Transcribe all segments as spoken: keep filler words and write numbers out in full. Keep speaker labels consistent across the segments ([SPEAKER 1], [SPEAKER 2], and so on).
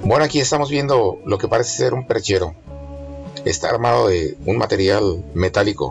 [SPEAKER 1] Bueno, aquí estamos viendo lo que parece ser un perchero. Está armado de un material metálico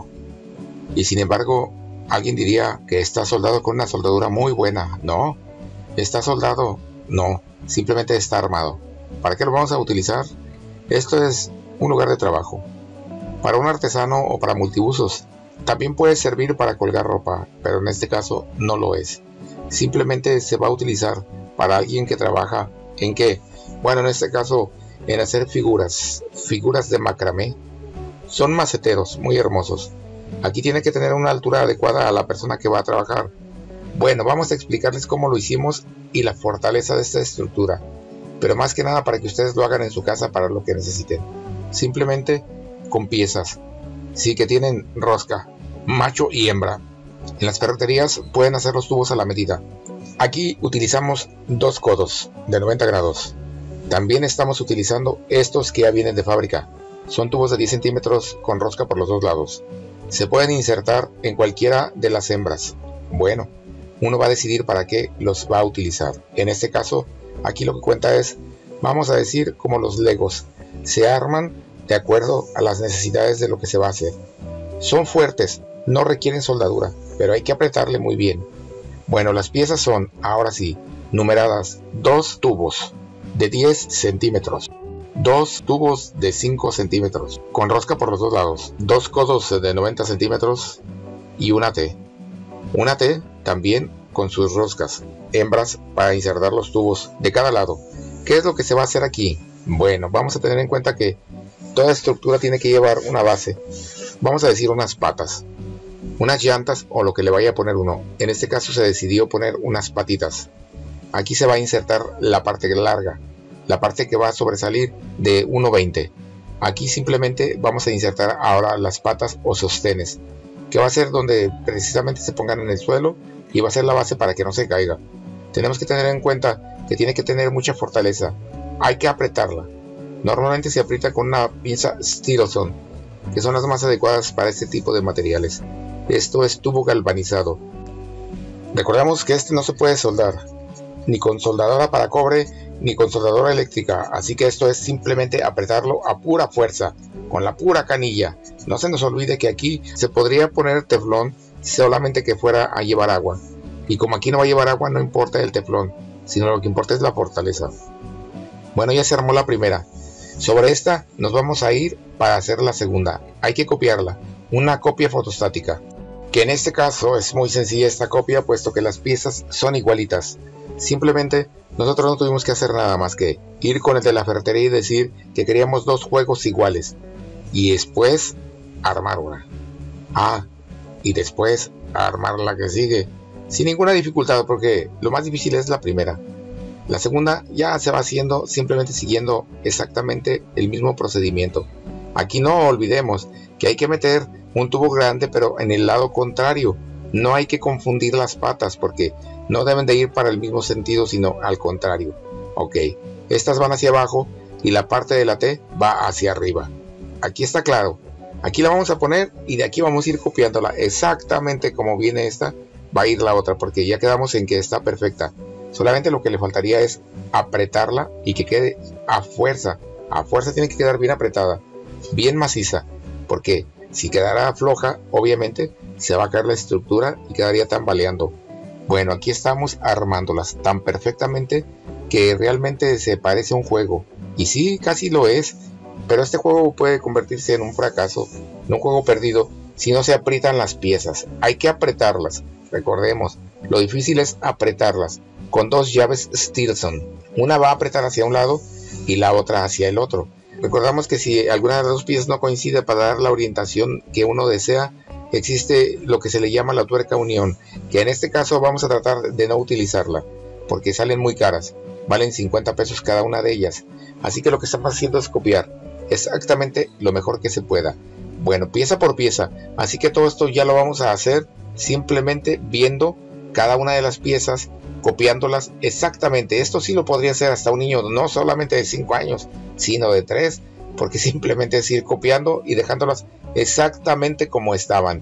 [SPEAKER 1] y sin embargo alguien diría que está soldado con una soldadura muy buena. No, está soldado, no, simplemente está armado. ¿Para qué lo vamos a utilizar? Esto es un lugar de trabajo para un artesano o para multiusos. También puede servir para colgar ropa, pero en este caso no lo es. Simplemente se va a utilizar para alguien que trabaja en qué. Bueno, en este caso en hacer figuras, figuras de macramé. Son maceteros muy hermosos. Aquí tiene que tener una altura adecuada a la persona que va a trabajar. Bueno, vamos a explicarles cómo lo hicimos y la fortaleza de esta estructura, pero más que nada para que ustedes lo hagan en su casa para lo que necesiten. Simplemente con piezas, sí, que tienen rosca, macho y hembra. En las ferreterías pueden hacer los tubos a la medida. Aquí utilizamos dos codos de noventa grados. También estamos utilizando estos que ya vienen de fábrica. Son tubos de diez centímetros con rosca por los dos lados. Se pueden insertar en cualquiera de las hembras. Bueno, uno va a decidir para qué los va a utilizar. En este caso, aquí lo que cuenta es, vamos a decir, como los legos. Se arman de acuerdo a las necesidades de lo que se va a hacer. Son fuertes, no requieren soldadura, pero hay que apretarle muy bien. Bueno, las piezas son, ahora sí, numeradas: dos tubos de diez centímetros, dos tubos de cinco centímetros, con rosca por los dos lados, dos codos de noventa centímetros y una T. Una T también con sus roscas, hembras para insertar los tubos de cada lado. ¿Qué es lo que se va a hacer aquí? Bueno, vamos a tener en cuenta que toda estructura tiene que llevar una base. Vamos a decir unas patas, unas llantas o lo que le vaya a poner uno. En este caso se decidió poner unas patitas. Aquí se va a insertar la parte larga, la parte que va a sobresalir de uno veinte. Aquí simplemente vamos a insertar ahora las patas o sostenes, que va a ser donde precisamente se pongan en el suelo y va a ser la base para que no se caiga. Tenemos que tener en cuenta que tiene que tener mucha fortaleza. Hay que apretarla. Normalmente se aprieta con una pinza Stilson, que son las más adecuadas para este tipo de materiales. Esto es tubo galvanizado. Recordamos que este no se puede soldar, ni con soldadora para cobre, ni con soldadora eléctrica, así que esto es simplemente apretarlo a pura fuerza, con la pura canilla. No se nos olvide que aquí se podría poner teflón, solamente que fuera a llevar agua. Y como aquí no va a llevar agua, no importa el teflón, sino lo que importa es la fortaleza. Bueno, ya se armó la primera. Sobre esta nos vamos a ir para hacer la segunda. Hay que copiarla, una copia fotostática, que en este caso es muy sencilla esta copia, puesto que las piezas son igualitas. Simplemente nosotros no tuvimos que hacer nada más que ir con el de la ferretería y decir que queríamos dos juegos iguales, y después armar una. Ah, y después armar la que sigue, sin ninguna dificultad, porque lo más difícil es la primera. La segunda ya se va haciendo simplemente siguiendo exactamente el mismo procedimiento. Aquí no olvidemos que hay que meter un tubo grande, pero en el lado contrario. No hay que confundir las patas porque no deben de ir para el mismo sentido, sino al contrario. Ok, estas van hacia abajo y la parte de la T va hacia arriba. Aquí está claro. Aquí la vamos a poner y de aquí vamos a ir copiándola exactamente como viene esta. Va a ir la otra porque ya quedamos en que está perfecta. Solamente lo que le faltaría es apretarla y que quede a fuerza. A fuerza tiene que quedar bien apretada, bien maciza, porque si quedara floja, obviamente se va a caer la estructura y quedaría tambaleando. Bueno, aquí estamos armándolas tan perfectamente que realmente se parece a un juego. Y sí, casi lo es, pero este juego puede convertirse en un fracaso, en un juego perdido, si no se aprietan las piezas. Hay que apretarlas, recordemos, lo difícil es apretarlas con dos llaves Stilson. Una va a apretar hacia un lado y la otra hacia el otro. Recordamos que si alguna de las dos piezas no coincide para dar la orientación que uno desea, existe lo que se le llama la tuerca unión, que en este caso vamos a tratar de no utilizarla, porque salen muy caras, valen cincuenta pesos cada una de ellas, así que lo que estamos haciendo es copiar exactamente lo mejor que se pueda. Bueno, pieza por pieza, así que todo esto ya lo vamos a hacer simplemente viendo cada una de las piezas, copiándolas exactamente. Esto sí lo podría hacer hasta un niño, no solamente de cinco años, sino de tres, porque simplemente es ir copiando y dejándolas exactamente como estaban.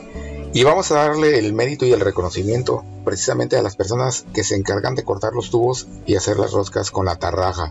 [SPEAKER 1] Y vamos a darle el mérito y el reconocimiento precisamente a las personas que se encargan de cortar los tubos y hacer las roscas con la tarraja.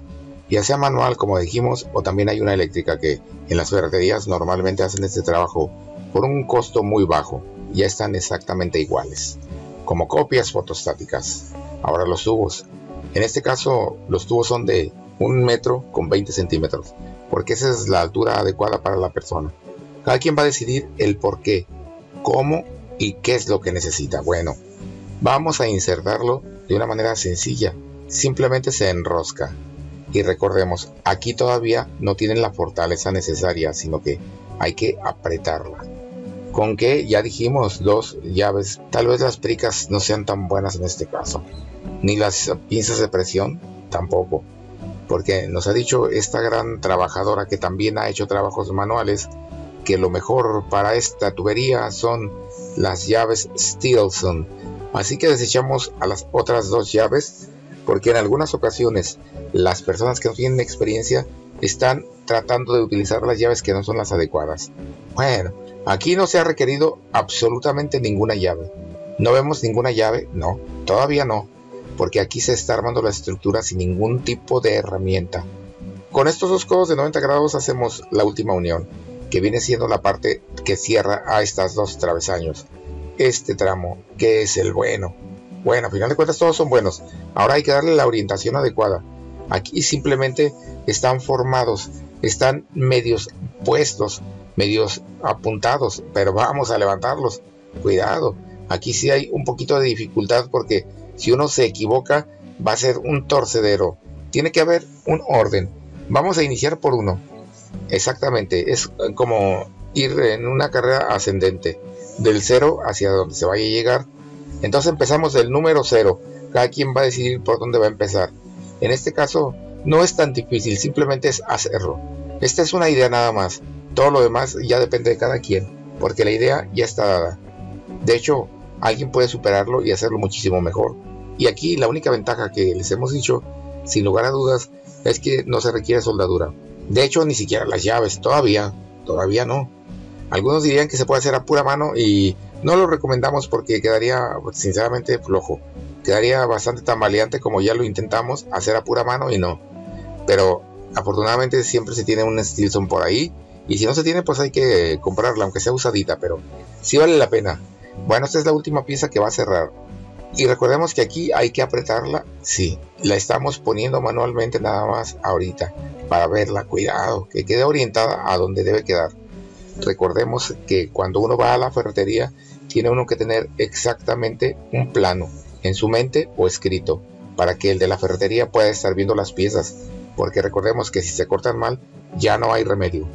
[SPEAKER 1] ya sea manual como dijimos, o también hay una eléctrica, que en las ferreterías normalmente hacen este trabajo por un costo muy bajo. Ya están exactamente iguales, como copias fotostáticas. Ahora los tubos, en este caso los tubos son de un metro con veinte centímetros, porque esa es la altura adecuada para la persona. Cada quien va a decidir el por qué, cómo y qué es lo que necesita. Bueno, vamos a insertarlo de una manera sencilla. Simplemente se enrosca. Y recordemos, aquí todavía no tienen la fortaleza necesaria, sino que hay que apretarla. ¿Con qué? Ya dijimos, dos llaves. Tal vez las pericas no sean tan buenas en este caso. Ni las pinzas de presión tampoco. Porque nos ha dicho esta gran trabajadora, que también ha hecho trabajos manuales, que lo mejor para esta tubería son las llaves Stilson. Así que desechamos a las otras dos llaves, porque en algunas ocasiones las personas que no tienen experiencia están tratando de utilizar las llaves que no son las adecuadas. Bueno, aquí no se ha requerido absolutamente ninguna llave. ¿No vemos ninguna llave? No, todavía no, porque aquí se está armando la estructura sin ningún tipo de herramienta. Con estos dos codos de noventa grados hacemos la última unión, que viene siendo la parte que cierra a estas dos travesaños. Este tramo, que es el bueno. Bueno, a final de cuentas todos son buenos. Ahora hay que darle la orientación adecuada. Aquí simplemente están formados, están medios puestos, medios apuntados, pero vamos a levantarlos. Cuidado, aquí sí hay un poquito de dificultad, porque si uno se equivoca va a ser un torcedero. Tiene que haber un orden. Vamos a iniciar por uno. Exactamente, es como ir en una carrera ascendente, del cero hacia donde se vaya a llegar. Entonces empezamos del número cero. Cada quien va a decidir por dónde va a empezar. En este caso no es tan difícil, simplemente es hacerlo. Esta es una idea nada más. Todo lo demás ya depende de cada quien, porque la idea ya está dada. De hecho, alguien puede superarlo y hacerlo muchísimo mejor. Y aquí la única ventaja que les hemos dicho, sin lugar a dudas, es que no se requiere soldadura. De hecho, ni siquiera las llaves, todavía, todavía no. Algunos dirían que se puede hacer a pura mano, y no lo recomendamos porque quedaría sinceramente flojo. Quedaría bastante tambaleante, como ya lo intentamos hacer a pura mano y no. Pero afortunadamente siempre se tiene un Stilson por ahí, y si no se tiene pues hay que comprarla, aunque sea usadita, pero sí vale la pena. Bueno, esta es la última pieza que va a cerrar. Y recordemos que aquí hay que apretarla. Sí, la estamos poniendo manualmente nada más ahorita para verla. Cuidado, que quede orientada a donde debe quedar. Recordemos que cuando uno va a la ferretería tiene uno que tener exactamente un plano en su mente o escrito, para que el de la ferretería pueda estar viendo las piezas, porque recordemos que si se cortan mal ya no hay remedio.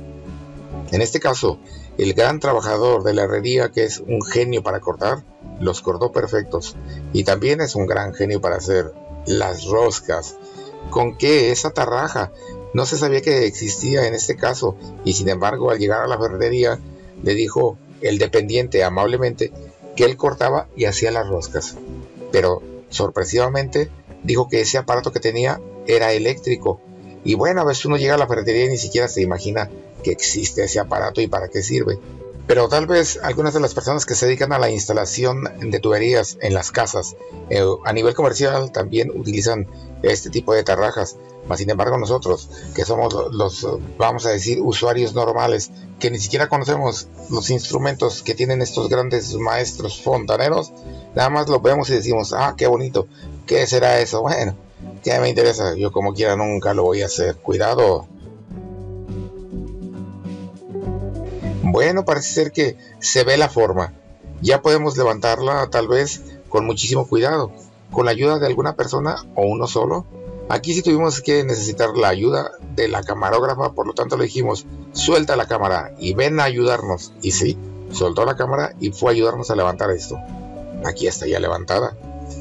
[SPEAKER 1] En este caso, el gran trabajador de la herrería, que es un genio para cortar, los cortó perfectos, y también es un gran genio para hacer las roscas. ¿Con qué? Esa tarraja no se sabía que existía en este caso, y sin embargo al llegar a la ferretería le dijo el dependiente amablemente que él cortaba y hacía las roscas, pero sorpresivamente dijo que ese aparato que tenía era eléctrico. Y bueno, a veces uno llega a la ferretería y ni siquiera se imagina que existe ese aparato y para qué sirve. Pero tal vez algunas de las personas que se dedican a la instalación de tuberías en las casas, eh, a nivel comercial, también utilizan este tipo de tarrajas. Mas sin embargo nosotros, que somos los, vamos a decir, usuarios normales, que ni siquiera conocemos los instrumentos que tienen estos grandes maestros fontaneros, nada más lo vemos y decimos, ah, qué bonito, ¿qué será eso? Bueno, ¿qué me interesa? Yo como quiera nunca lo voy a hacer. Cuidado. Bueno, parece ser que se ve la forma. Ya podemos levantarla tal vez con muchísimo cuidado, con la ayuda de alguna persona o uno solo. Aquí sí tuvimos que necesitar la ayuda de la camarógrafa, por lo tanto le dijimos, suelta la cámara y ven a ayudarnos. Y sí, soltó la cámara y fue a ayudarnos a levantar esto. Aquí está ya levantada.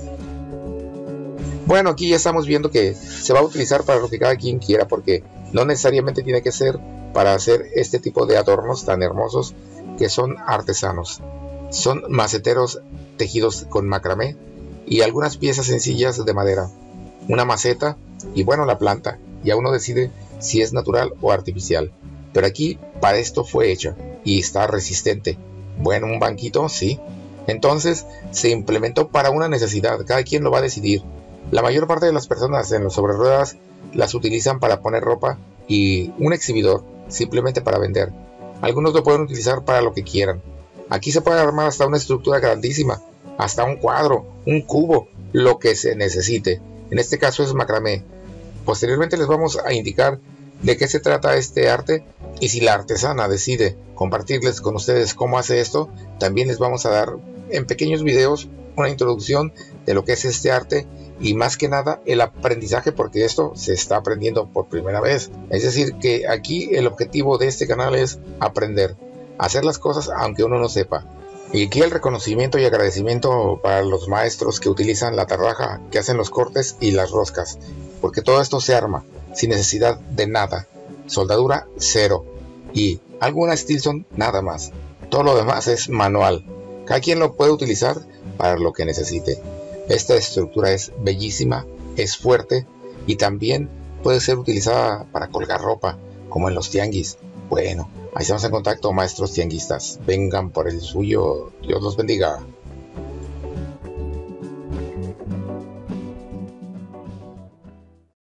[SPEAKER 1] Bueno, aquí ya estamos viendo que se va a utilizar para lo que cada quien quiera, porque no necesariamente tiene que ser para hacer este tipo de adornos tan hermosos que son artesanos. Son maceteros tejidos con macramé y algunas piezas sencillas de madera, una maceta y bueno, la planta. Ya uno decide si es natural o artificial, pero aquí para esto fue hecha y está resistente. Bueno, un banquito, sí. Entonces se implementó para una necesidad, cada quien lo va a decidir. La mayor parte de las personas en los sobre ruedas las utilizan para poner ropa y un exhibidor simplemente para vender. Algunos lo pueden utilizar para lo que quieran. Aquí se puede armar hasta una estructura grandísima, hasta un cuadro, un cubo, lo que se necesite. En este caso es macramé. Posteriormente les vamos a indicar de qué se trata este arte, y si la artesana decide compartirles con ustedes cómo hace esto, también les vamos a dar en pequeños videos una introducción de lo que es este arte y más que nada el aprendizaje, porque esto se está aprendiendo por primera vez. Es decir, que aquí el objetivo de este canal es aprender a hacer las cosas aunque uno no sepa. Y aquí el reconocimiento y agradecimiento para los maestros que utilizan la tarraja, que hacen los cortes y las roscas, porque todo esto se arma sin necesidad de nada. Soldadura cero y alguna Stilson nada más. Todo lo demás es manual. Cada quien lo puede utilizar para lo que necesite. Esta estructura es bellísima, es fuerte y también puede ser utilizada para colgar ropa, como en los tianguis. Bueno, ahí estamos en contacto, maestros tianguistas. Vengan por el suyo. Dios los bendiga.